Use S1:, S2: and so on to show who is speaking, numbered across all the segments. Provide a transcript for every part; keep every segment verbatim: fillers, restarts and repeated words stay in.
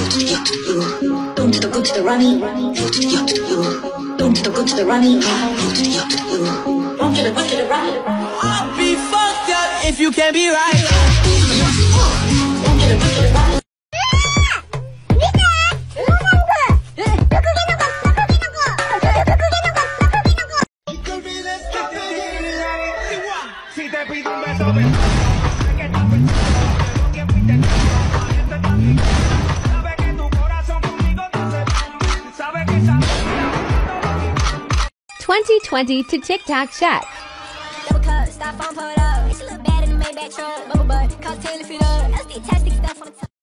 S1: Don't to the good to the runny. Don't to the good to the runny. Don't to the good to the runny.
S2: I'll be fucked up if you can't be right.
S1: Don't to the good to the runny.
S3: twenty twenty to TikTok chat.
S4: Double cup, stop on, pull it up. It's a little bad in the Maybach truck. Bubble butt, cocktail if it up. That's the tastic stuff on the top.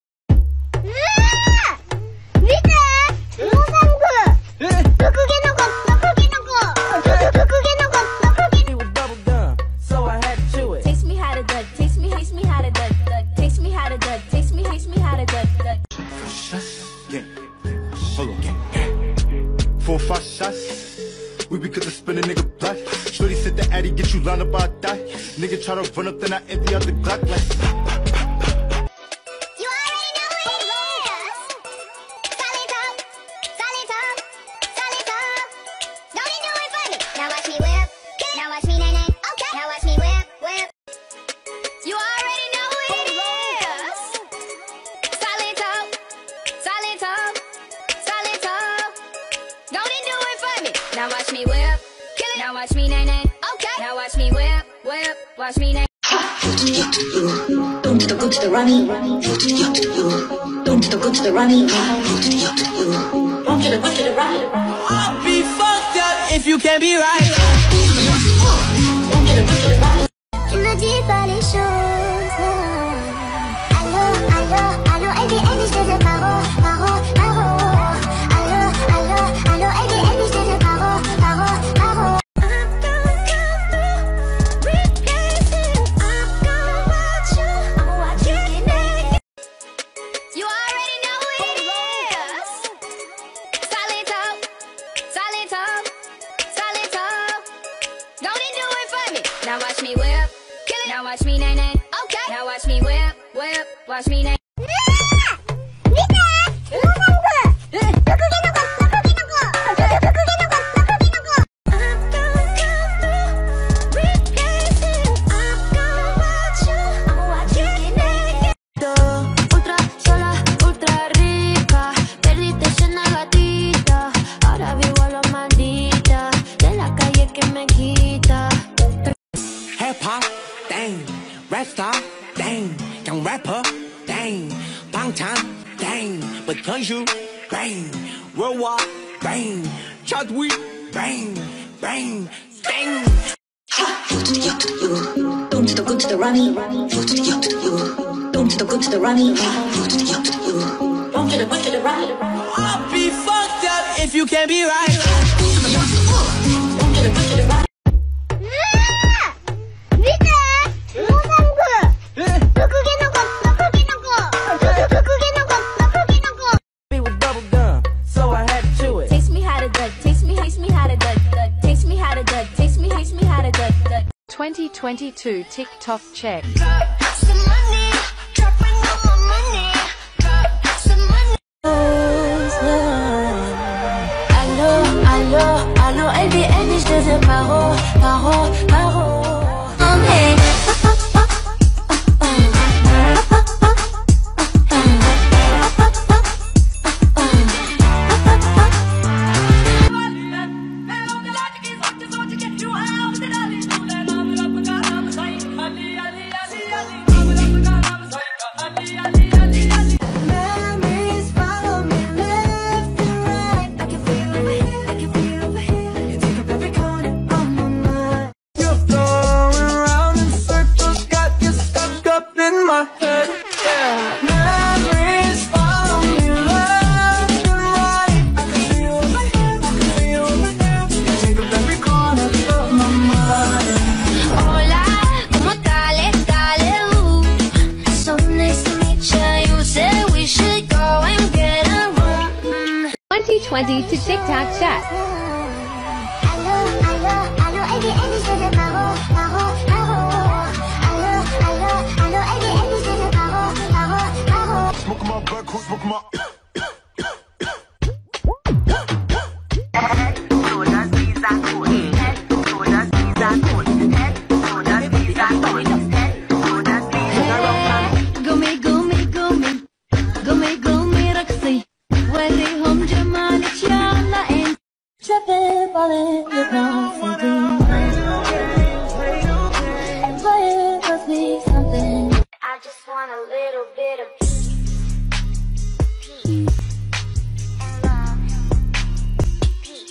S2: It was bubble gum, so I had to chew it.
S4: Taste me how to duck, taste me, taste me how to duck, duck. Taste me how to duck, taste me, taste me how to duck, duck.
S5: Yeah. Hold on. Yeah. Four, five shots. We be cause to spin a nigga block. Shorty said the addy get you lined up, I die. Nigga try to run up, then I empty out the Glock like.
S4: You already know what it is. Solid top, solid top, solid top. Don't you do it for me? Now watch me whip. Now watch me nay nay. Okay. Now watch me whip, whip. You already know what it is. Solid top, solid top, solid top. Don't you do it for me? Now watch me whip. Kill it. Now watch me nay nay. Okay. Now watch me whip, whip. Watch me nay.
S1: Don't to the good to the runny. Don't to the good to the runny. Don't to the good to the runny.
S2: I'll be fucked up if you can't be right.
S1: Don't to the good to the runny.
S4: Tu ne dis pas les choses. Allô, allô, allô, A B N, je te dis paro, paro, paro. Allô, allô, allô, A B N, je te dis paro, paro, paro. You already know what it is. Solid top, solid top, solid top. Don't you do it for me? Now watch me whip. Kill it. Now watch me nay nay. Okay. Now watch me whip, whip. Watch me nay. Ultra sola, ultra rica. Perdiste siendo gatita. Ahora vivo a lo maldita. De la calle que me quita.
S2: Hip hop, dang. Rap star, dang. Young rapper, dang. Bang time, dang. Because you, bang. Worldwide, bang. Chart week, bang. Bang, bang.
S1: Don't to the good to the runny. Don't to the good to the runny. Don't to the good to the runny.
S2: I'll be fucked up if you can't be right.
S1: Don't to the good to the runny.
S2: It was bubble gum, so I had to chew it.
S4: Taste me how to duck, taste me, taste me how to duck, duck. Taste me how to duck, taste me, taste me how to duck, duck.
S3: twenty twenty-two TikTok check.
S4: Some money, dropping all my money. Some money. Allô, allô, allô, A B N, je te dis paro, paro, paro. Okay. Memories follow me left and right. I can feel it, I can feel it. You take up every corner of my mind.
S2: You're flowing around in circles, got you stuck up in my head. Yeah. Memories follow me left and right. I can feel it, I can feel it. You take up every corner of my mind.
S4: Hola, ¿cómo tal? Dale, uh. So nice to meet you. You said we should go and get a room.
S3: twenty twenty to TikTok chat.
S4: Allô, allô, allô, A B N, je te dis paro, paro, paro. Allô, allô, allô, A B N, je te dis paro, paro, paro.
S5: Smoke my butt, cool, smoke my.
S1: falling with nothing deep. Play it must be something.
S4: I just want a little bit of peace, peace, and love, peace.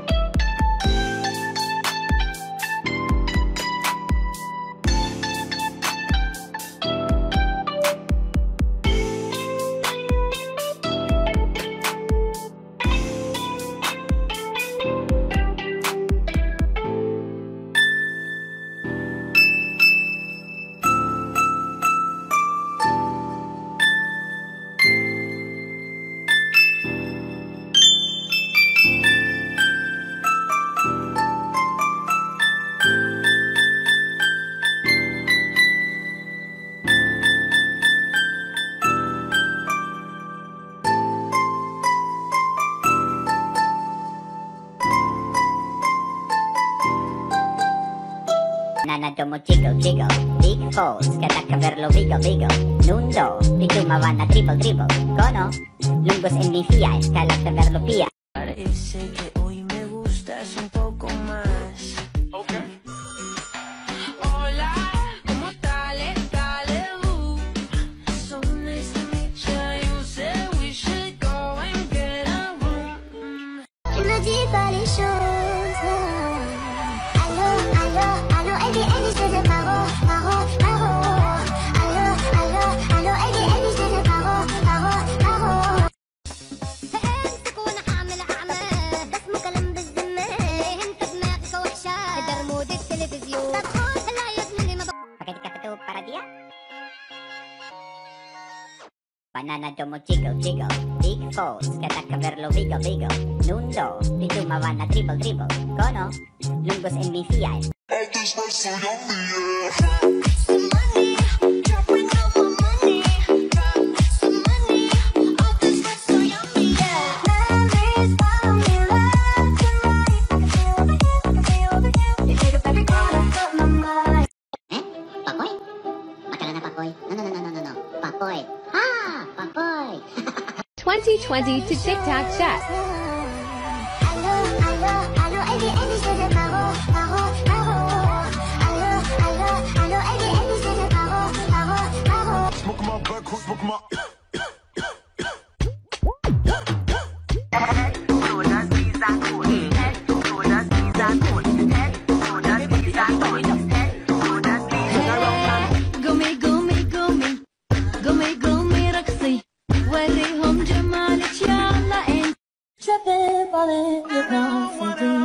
S6: Nanatomo jiggle jiggle, big falls, kata verlo vigo vigo, nundo, pitumaba na triple triple, cono, lungos en mi fia, escala verlo pia.
S2: Parece que hoy me gustas un poco más.
S5: Okay.
S2: Hola, ¿cómo tal? Dale, uh. So nice to meet you. You said we should go and get a room.
S4: Tu ne dis pas les choses. Allô, allô, allô, Eddie, Eddie, je te paro, paro, paro. Allô, allô, allô, Eddie, Eddie, je te paro, paro, paro. امسك وانا حامل اعمى بس مو كلام بالذمه انت دماغك وحشه درمود التلفزيون طب خد لا يا ابني ما
S6: Pakai dikata para dia. Banana domo jiggle jiggle, big falls, kata verlo vigo vigo, nundo, pitumaba na triple triple, cono, lungos en mi fia.
S4: All this was so yummy, yeah. Some money, dropping out my money. Drop some money, all this was so yummy, yeah. Memories follow me left and right. I can feel over here, I can feel over here. You take up every corner of my mind.
S6: Eh? Papoy? Bacala na papoy. No no no no no no. Papoy. Ah, papoy.
S3: twenty twenty to TikTok Chat.
S4: Allô, allô, allô, Eddie, Eddie, je te paro, paro, paro. Allô, allô, allô, Eddie, Eddie, je te paro, paro, paro.
S5: Smoking my black, who's smoking my.
S1: قومي قومي قومي قومي قومي رقصي وريهم جمالك يا الله انت. Tripping, falling with nothing deep.